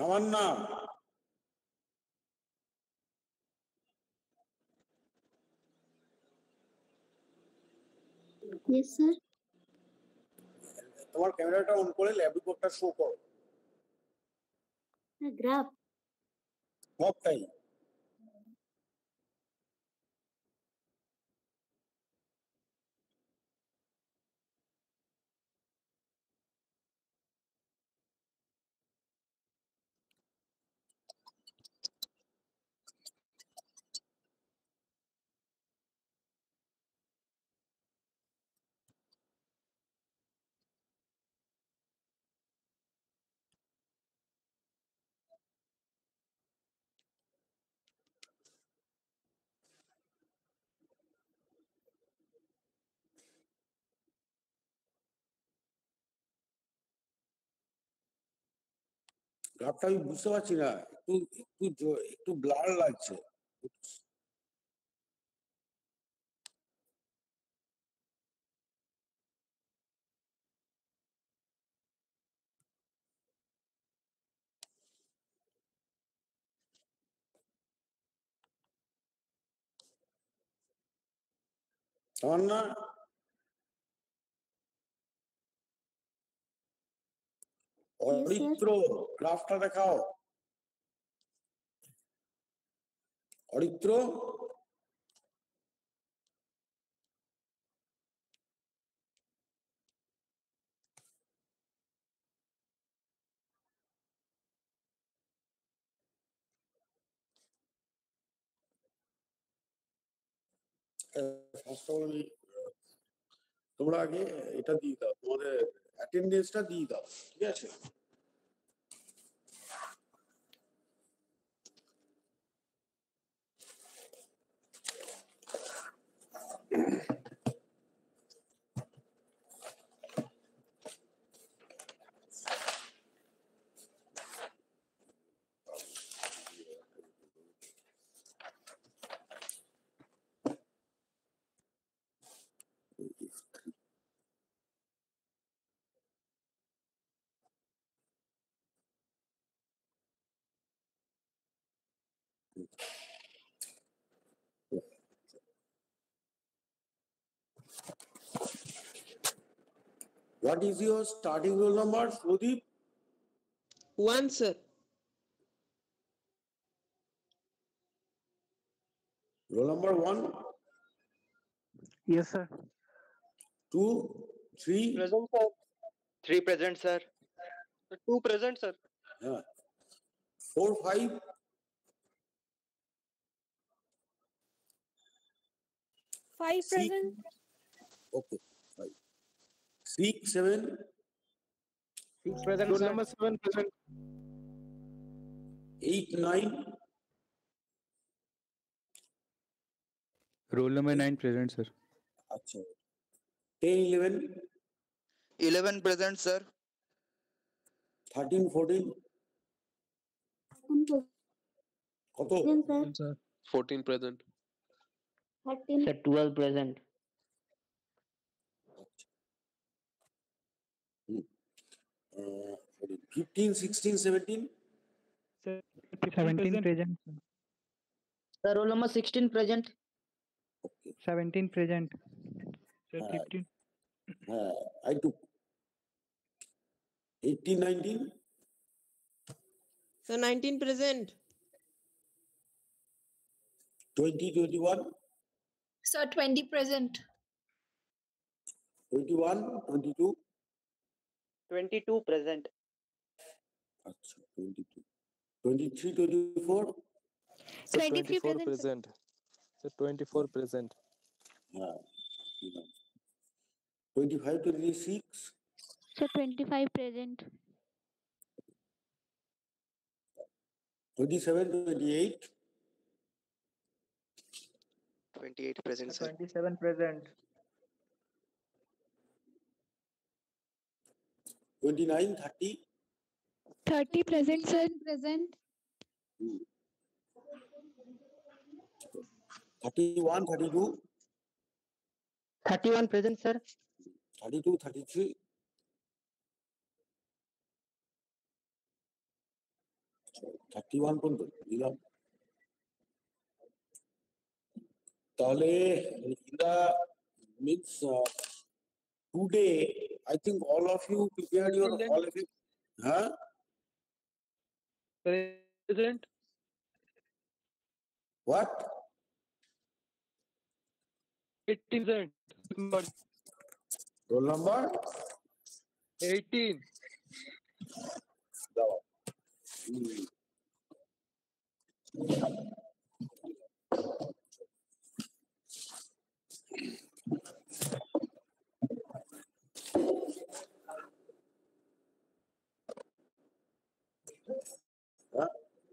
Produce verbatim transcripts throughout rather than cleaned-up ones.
Samanna. Yes, sir. তোমার ক্যামেরাটা on করে ল্যাব রিপোর্টটা শো করো। The graph. সবটাই। গ্রাফটা আমি বুঝতে পারছি না, একটু একটু একটু ব্লার লাগছে। সামান্না, অরিত্র গ্রাফটা দেখাও। অরিত্র, তোমরা আগে এটা দিয়ে দাও, তোমাদের অ্যাটেন্ডেন্সটা দিয়ে দাও, ঠিক আছে? What is your starting roll number, Sudeep? One, sir. Roll number one? Yes, sir. Two, three? Present, sir. Three present, sir. Two present, sir. Yeah. Four, five? Five Six. present. Okay, five. Six, seven? Six present, Roll sir. number seven present. Eight, nine? Roll number nine present, sir. Acha. Ten, eleven? Eleven present, sir. Thirteen, fourteen? কত? Present, sir. Fourteen present. Thirteen. Sir, twelve present. Uh, fifteen, sixteen, seventeen? Sir, seventeen present. Sir, roll number sixteen present. Okay. Seventeen present. Sir, Uh, fifteen. Uh, I took eighteen, nineteen? Sir, nineteen present. twenty, twenty-one? Sir, twenty present. twenty-one, twenty-two? Twenty-two present. Acha, twenty-two. twenty-three, twenty-four? Sir, twenty-three present. present. Sir, twenty-four present. Yeah. twenty-five, twenty-six? Sir, twenty-five present. twenty-seven, twenty-eight? Twenty-eight present, sir. Twenty-seven present. twenty-nine, thirty? Thirty present, sir. Present. thirty-one, thirty-two? Thirty-one present, sir. thirty-two, thirty-three? Thirty one পর্যন্ত দিলাম। তাহলে in the means uh, today I think all of you prepared your Present. all of it. Huh? Present. What? eighteen present. Number Roll number? eighteen. দাও। Hmm. Huh?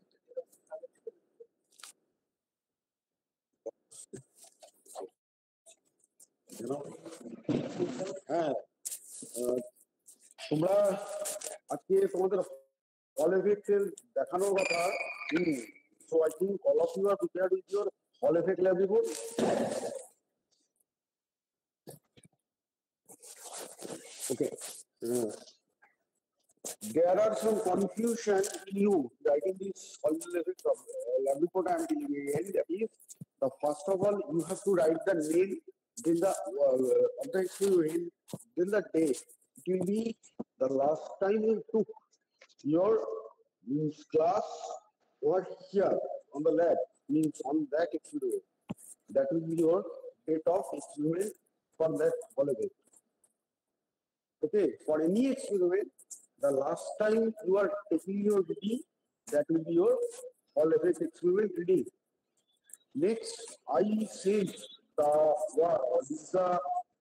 You know? হ্যাঁ আহ, তোমরা আজকে তোমাদের হল দেখানোর কথা। Hmm so I think all of you are prepared with your Hall effect lab report. Okay. Uh, there are some confusion in you writing this hall effect of uh, lab report I am telling you again. That is, the first of all you have to write the name, then the uh, of the experiment, then the date. It will be the last time you took your means class or here on the lab means on that experiment. That will be your date of experiment for that hall effect. Okay, for any experiment, the last time you are taking your reading, that will be your hall effect experiment reading. Next, I said the what is the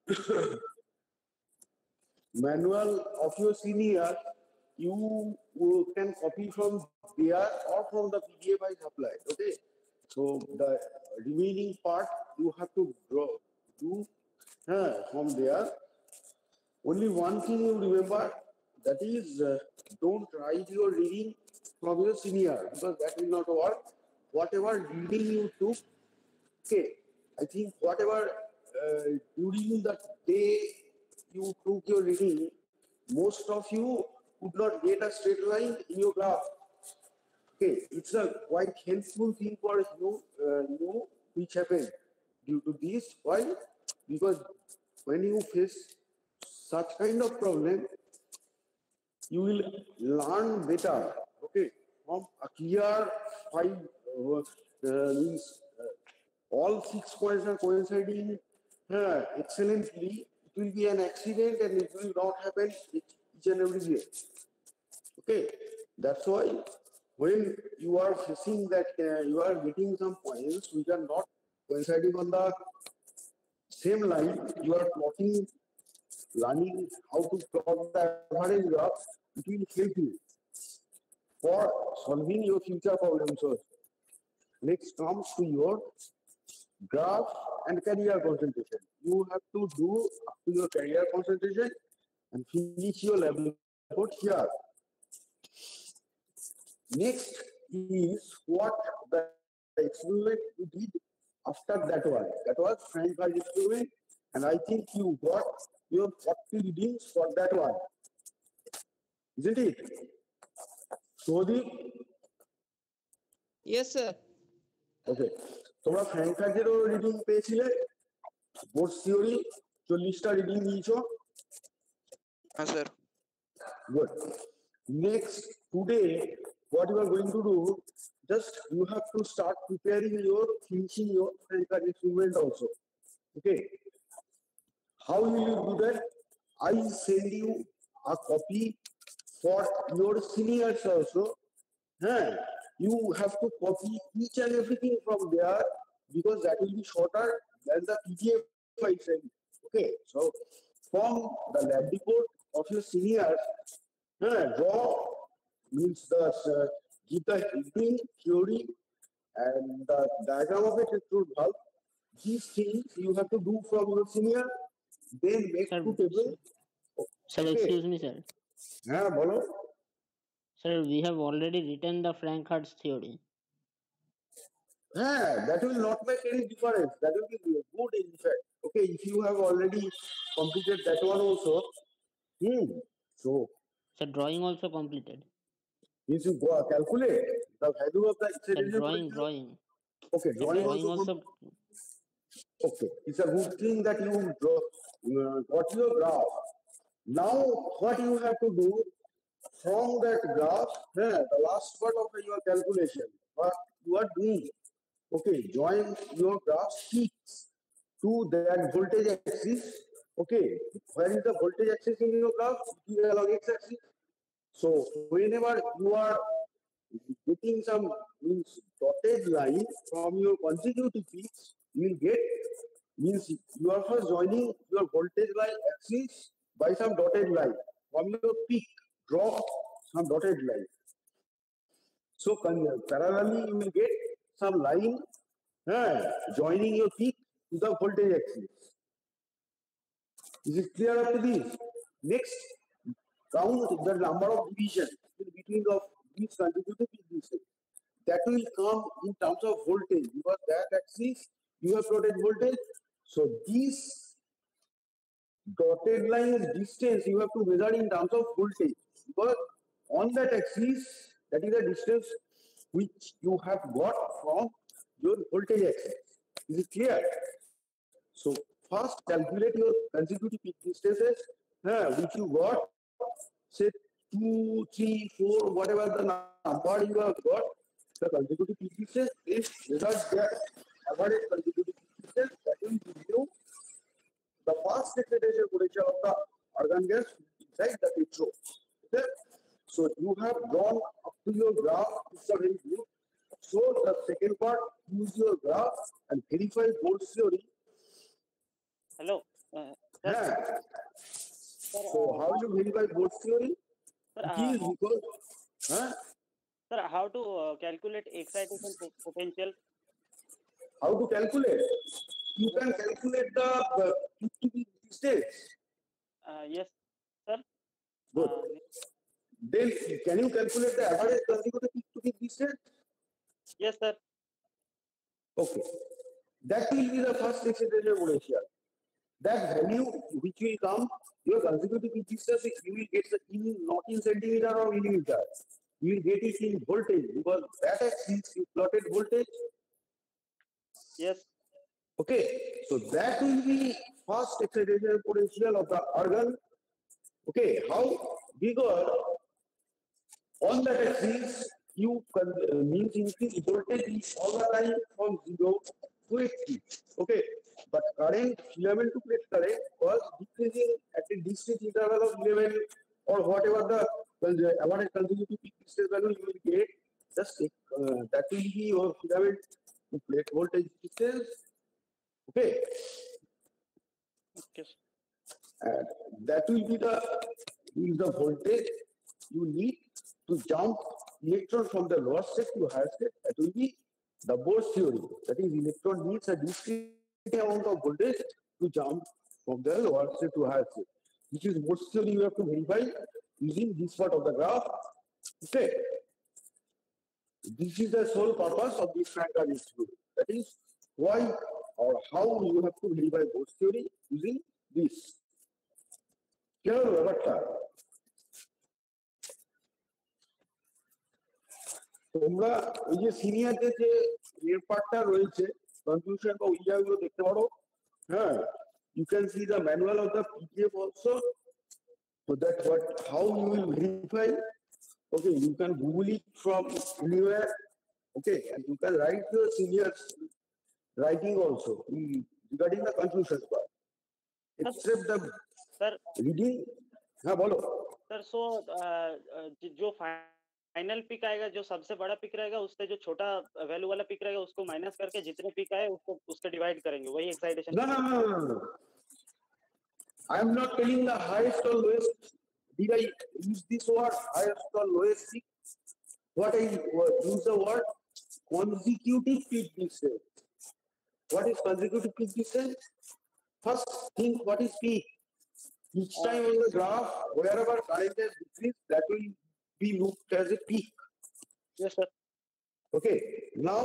manual of your senior. You, you can copy from there or from the P D F I supplied. Okay, so the remaining part you have to draw do uh, from there. Only one thing you remember, that is, uh, don't write your reading from your senior because that will not work. Whatever reading you took, okay, I think whatever uh, during the day you took your reading, most of you could not get a straight line in your graph. Okay, it's a quite helpful thing for you, uh, you which happened due to this. Why? Because when you face such kind of problem, you will learn better. Okay, from a clear five uh, uh, means uh, all six points are coinciding uh, excellently. It will be an accident and it will not happen each and every day. Okay, that's why when you are facing that uh, you are getting some points which are not coinciding on the same line, you are plotting. Learning how to plot the average graph, it will help you for solving your future problems. So, next comes to your graph and career concentration. You have to do up to your career concentration and finish your lab report here. Next is what the experiment you did after that one. That was Frank Hart experiment, and I think you got your forty readings for that one. Isn't it? Sodhi? Yes, sir. Okay. তোমরা Frank হার্টেরও reading পেয়েছিলে, board theory চল্লিশটা reading দিয়েছো। Yes, sir. Good. Next, today, what you are going to do, just you have to start preparing your, finishing your Frank Hart experiment also. Okay. How will you do that? I send you a copy for your seniors also. Huh? You have to copy each and everything from there because that will be shorter than the P D F I send. Okay, so from the lab report of your seniors, huh, draw means the uh, give the heading, theory, and the diagram of it extrude valve. These things you have to do from your senior. Then make Sir, two table. Sir, Okay. excuse me, sir. Yeah, bolo. Sir, we have already written the Frank Hart's theory. Yeah, that will not make any difference. That will be good in fact. Okay, if you have already completed that one also. Hmm. So, Sir, drawing also completed. Means you go calculate the value of the Sir, acceleration drawing, potential. drawing. Okay, Sir, drawing drawing also. also. good. Okay, it's a good thing that you draw, uh, got your graph. Now, what you have to do from that graph, yeah, the last part of your calculation, what you are doing, okay, join your graph peaks to that voltage axis. Okay, where is the voltage axis in your graph? It is along x-axis. So whenever you are getting some means dotted line from your consecutive peaks, you will get means you are first joining your voltage line axis by some dotted line from your peak. Draw some dotted line. So parallelly you will get some line uh, joining your peak to the voltage axis. Is it clear up to this? Next, count the number of divisions in between of these consecutive divisions. That will come in terms of voltage because that axis you have plotted voltage. So this dotted line is distance you have to measure in terms of voltage because on that axis that is the distance which you have got from your voltage axis. Is it clear? So first calculate your consecutive peak distances uh, which you got, say two, three, four, whatever the number you have got, the consecutive peak distance is result their average consecutive peak distance that will give you the fast excitation potential of the argon gas inside the petrol. Okay? So you have drawn up to your graph, it's a very good. So the second part, use your graph and verify Bohr's theory. Hello. Uh, sir, Yeah. sir, So uh, how you verify Bohr's theory? sir, It uh, is because, huh? sir, how to uh, calculate excitation po- potential? How to calculate? You can calculate the uh, peak to peak distance. Uh, yes, sir. Good. Uh, Then can you calculate the average consecutive peak to peak distance? yes, sir. Okay. That will be the first excitation potential. That value which will come, your consecutive peak distance, you will get the in not in centimeter or millimeter. You will get it in voltage because that axis you plotted voltage. Yes. Okay. So that will be first excitation potential of the organ. Okay. How? Because on that axis you can uh, means increase voltage all the time from zero to eighty. Okay. But current filament to plate current was decreasing at a distinct interval of eleven or whatever the average consecutive peak distance value you will get. Just take, uh, that will be your filament to plate voltage distance. Okay. Okay. And that will be the is the voltage you need to jump electron from the lower state to higher state. That will be the Bohr's theory. That is, electron needs a discrete amount of voltage to jump from the lower state to higher state. Which is Bohr's theory you have to verify using this part of the graph. Okay. This is the sole purpose of this Frank-Kern theory. That is why or how you have to verify Bohr's theory using this. Clear ব্যাপারটা? তোমরা ওই যে সিনিয়রদের যে এর পার্টটা রয়েছে confusion বা ওই জায়গাগুলো দেখতে পারো হ্যাঁ you can see the manual of the P D F also so that what how you will verify. Okay, you can Google it from anywhere. Okay, and you can write your seniors writing also regarding the confusion part. Except the sir, reading. हाँ बोलो. Sir so जो final pick आएगा जो सबसे बड़ा pick रहेगा उससे जो छोटा वैल्यू वाला पिक रहेगा उसको माइनस करके जितने पिक आए उसको उससे डिवाइड करेंगे वही excitation. No, no, no, no, no. I am not telling the highest or lowest. Did I use this word highest or lowest peak? What I use the word consecutive peak distance. What is consecutive peak distance? First, think what is peak. Each time on the graph, wherever current has decreased, that will be looked as a peak. Yes, sir. Okay. Now,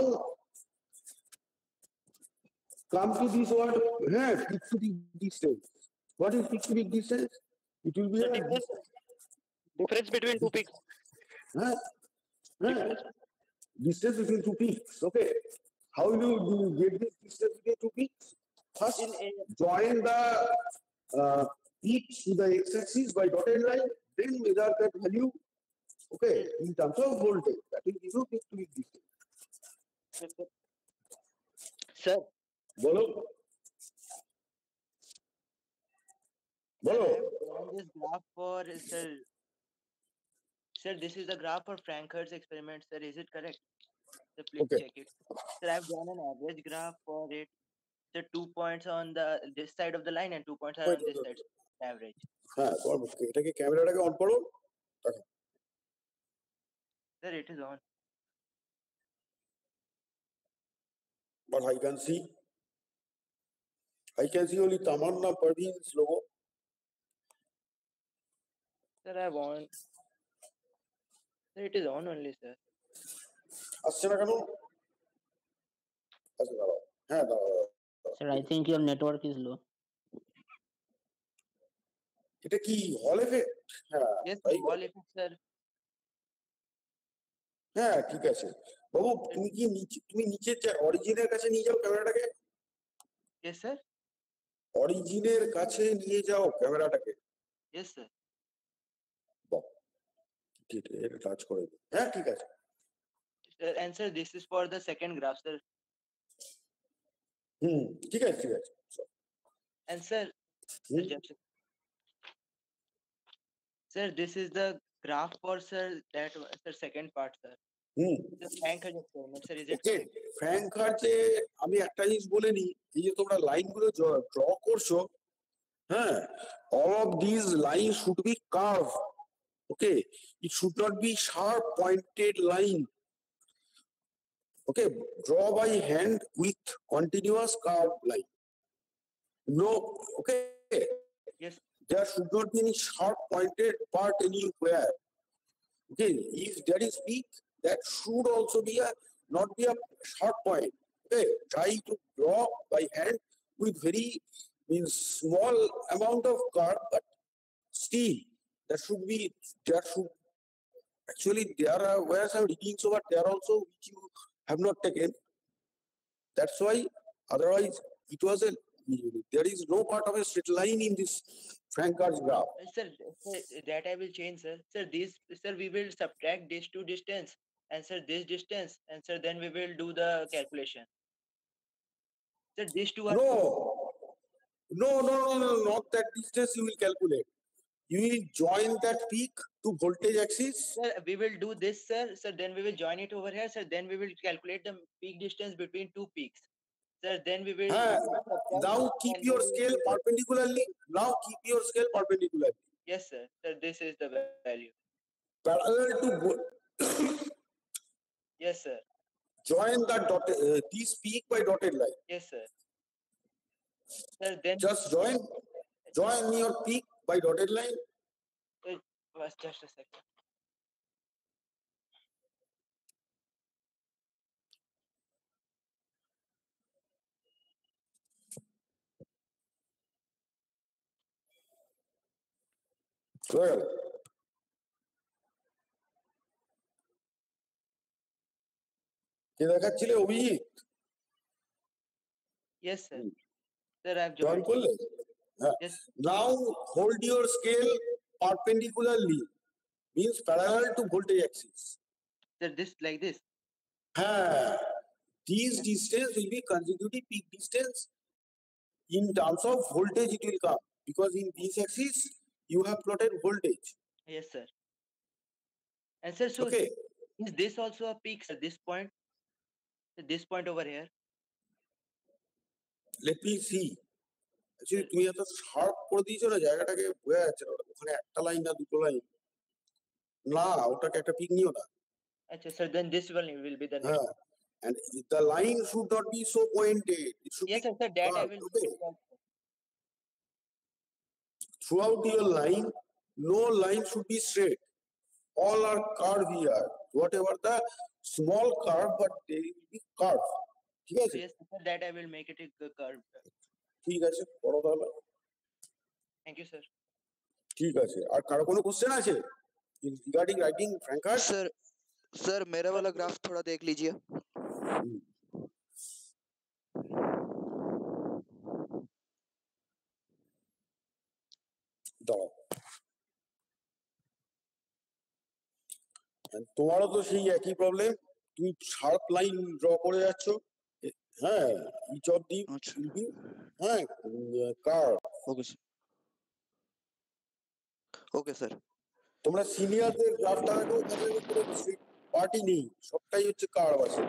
come to this word, yeah, peak to peak distance. What is peak to peak distance? It will be The a difference, difference between two peaks. huh? Huh? Distance between two peaks. Okay. How will you, do you get this distance between two peaks? First, In a, join the uh, peaks to the x-axis by dotted line, then measure that value. Okay, in terms of voltage, that will give you peak to peak distance. Sir, Bolo. Sir, I Bolo. have drawn this graph for sir. Sir, this is the graph for Frank-Hertz experiment, sir. Is it correct? Sir, please Okay. check it. Sir, I have drawn an average graph for it. Sir, two points on the this side of the line and two points are Wait, on this wait, side. Average. হ্যাঁ তোমার এটাকে ক্যামেরাটাকে on করো। Sir, it is on. But I can see, I can see only Tamanna Parveen's logo. Sir, I want. Sir, it is on only, sir. আসছে না কেন? আচ্ছা দাঁড়াও, হ্যাঁ দাঁড়াও। Sir, I think your network is low. এটা কি হল এফেক্ট? হ্যাঁ Yes, তাই wall effect, sir. হ্যাঁ ঠিক আছে বাবু, তুমি কি নিচে তুমি নিচে অরিজিনের কাছে নিয়ে যাও ক্যামেরাটাকে। Yes, sir. অরিজিনের কাছে নিয়ে যাও ক্যামেরাটাকে। Yes, sir. বাহ, ঠিক আছে, এটা টাচ করে দিই। হ্যাঁ ঠিক আছে। Sir, and sir, this is for the second graph, sir. হুম ঠিক আছে ঠিক আছে। And sir, sir, hmm, just, sir, this is the graph for sir that sir second part, sir. Hmm The Frank-Hertz experiment, sir. Is it okay. correct? Frank হার্টে আমি একটা জিনিস বলে নিই, এই যে তোমরা লাইনগুলো ড্র করছো, হ্যাঁ, all of these lines should be curved. Okay, it should not be sharp pointed line. Okay, draw by hand with continuous curved line. No, okay, Yes. there should not be any sharp pointed part anywhere. Okay, if there is peak, that should also be a not be a sharp point. Okay, try to draw by hand with very means small amount of curve, but still there should be there should actually there are where some readings over there also which you have not taken. That's why otherwise it was a there is no part of a straight line in this Frank-Hertz graph. Uh, Sir, sir, that I will change, sir. Sir, this, sir, we will subtract this to distance, and sir, this distance, and sir, then we will do the calculation. Sir, these two are. No, no, no, no, no, not that distance you will calculate. You will join that peak to voltage axis. Sir, we will do this, sir. Sir, then we will join it over here, sir. Then we will calculate the peak distance between two peaks. Sir, then we will. Ah, subtract now it keep and your we will- scale perpendicularly. Now keep your scale perpendicularly. Yes, sir. Sir, this is the value. Parallel to vo- Yes, sir. join that dot, uh, this peak by dotted line. Yes, sir. Sir, then Just join, join your peak by dotted line. uh, was just a second. Well, কে দেখাচ্ছিলে Abhijit? Yes, sir. Sir, I've join joined. করলে? হ্যাঁ। Yes. Now hold your scale perpendicularly, means parallel to voltage axis. Sir, this like this. হ্যাঁ, these distance will be consecutive peak distance. In terms of voltage it will come, because in this axis you have plotted voltage. Yes, sir. And sir, so Okay, is this also a peak, sir? This point, Sir, this point over here. let me see. Actually তুমি এত sharp করে দিয়েছো না, জায়গাটাকে বোঝা যাচ্ছে না, ওখানে একটা লাইন না দুটো লাইন না, ওটাকে একটা পিক নিও না। Achha, sir, then this one will be the next. হ্যাঁ, and the line should not be so pointed, it should Yes, be sir, sir, that I curved. will. Okay, throughout your line no line should be straight, all are curved here, whatever the small curve, but they will be curved. ঠিক আছে, Yes, sir, that I will make it a cu- curve. ঠিক আছে, পড়ো তাহলে। Thank you, sir. ঠিক আছে, আর কারো কোনো কোশ্চেন আছে regarding writing Frank-Hertz? Sir, sir मेरा वाला ग्राफ थोड़ा देख लीजिए। দাঁড়াও, তোমারও তো সেই একই প্রবলেম, তুমি শার্প লাইন ড্র করে যাচ্ছ। এ- হ্যাঁ, each of the will be, হ্যাঁ, কার্ভ। Okay okay sir. তোমরা সিনিয়রদের গ্রাফটা দেখো, ওখানে কোনো পার্টি নেই, সবটাই হচ্ছে কার্ভ আছে।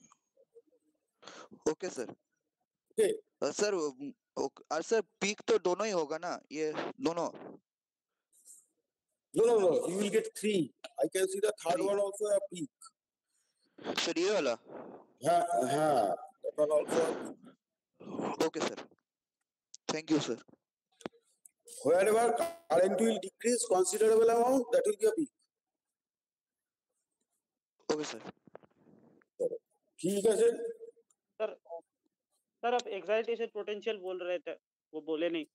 Okay sir. ओके सर और सर पीक तो दोनों ही होगा ना, ये दोनों? No, no, no. You will get three. I can see the third one also a peak. Sir ये वाला? हाँ, हाँ. That one also a peak. Okay, sir. Thank you, sir. Wherever current will decrease considerable amount, that will be a peak. Okay, sir. ठीक है sir. Sir sir आप excitation potential बोल रहे थे, वो बोले नहीं।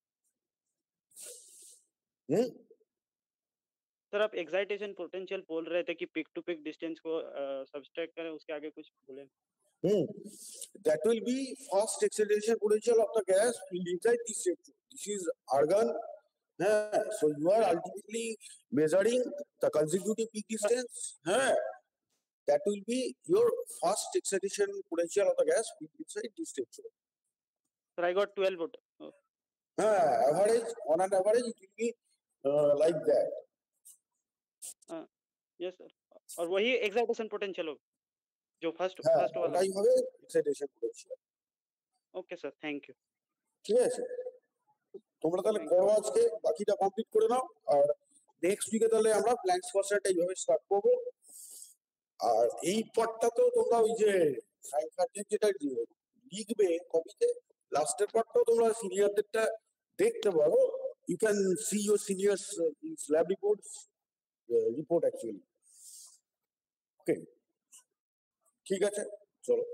हम्म सर आप एक्साइटेशन पोटेंशियल बोल रहे थे कि पिक टू पिक डिस्टेंस को सब्सट्रैक्ट करें, उसके आगे कुछ बोले? Hmm. That will be fast acceleration potential of the gas inside this structure. This is argon. Yeah. So you are ultimately measuring the consecutive peak distance. Yeah. That will be your fast acceleration potential of the gas inside this structure. Sir, I got twelve volt. Oh. Yeah. Average, on an average, it will be uh, like that. Uh, yes sir. और वही excitation potential होगा जो first হ্যাঁ, first वाला। ওটাই হবে excitation potential. Okay sir, thank you. ঠিক আছে, তোমরা তাহলে করো আজকে, বাকিটা কমপ্লিট করে নাও। আর নেক্সট উইকে তাহলে আমরা প্ল্যাঙ্কস ফার্স্টটা এইভাবে স্টার্ট করব। আর এই পার্টটা তো তোমরা ওই যে সাইন সাবজেক্ট যেটা লিখবে কপিতে, লাস্টের পার্টটাও তোমরা সিনিয়রদেরটা দেখতে পারো। You can see your seniors lab reports report actually. Okay, ঠিক আছে, চলো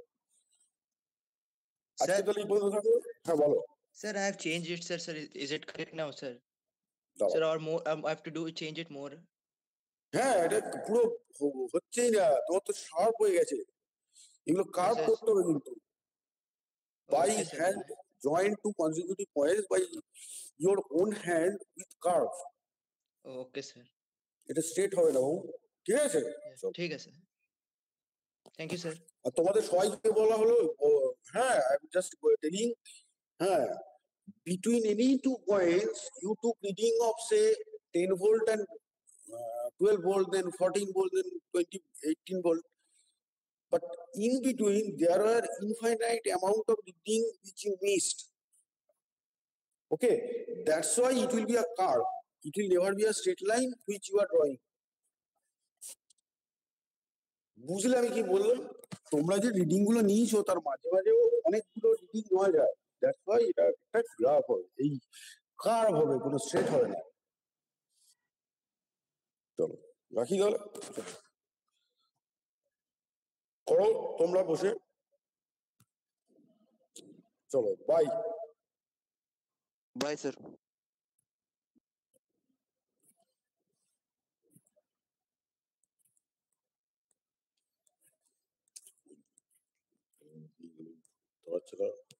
আজকে তাহলে এই পর্যন্ত থাকো। হ্যাঁ বলো। Sir, I have changed it, sir. Sir, is, is it correct now, sir? দাও। Sir, or more? Um, I have to do change it more. হ্যাঁ, এটা পুরো হ- হচ্ছেই না, তোমার তো শার্প হয়ে গেছে। এগুলো কার্ভ Yes, yes. করতে হবে কিন্তু by Okay, sir. Hand, joint two consecutive points by your own hand with curve. Okay, sir. এটা স্ট্রেট হবে না বাবু, ঠিক আছে? Yes, ঠিক আছে। Thank you, sir. আর তোমাদের সবাইকে বলা হলো, ও, হ্যাঁ, আই এম জাস্ট টেলিং, হ্যাঁ, between any two points you took reading of say ten volt and uh, twelve volt, then fourteen volt, then twenty, eighteen volt, but in between there are infinite amount of reading which you missed. Okay, that's why it will be a curve, it will never be a straight line which you are drawing. বুঝলে আমি কি বললাম? তোমরা যে reading গুলো নিয়েছো তার মাঝে মাঝেও অনেকগুলো রিডিং নেওয়া যায়, দ্যাটস ওয়াই এটা একটা গ্রাফ হবে, এই কার্ভ হবে, কোনো স্ট্রেট হবে না। চলো রাখি তাহলে, করো তোমরা বসে, চলো বাই। Bye sir. তাছাড়া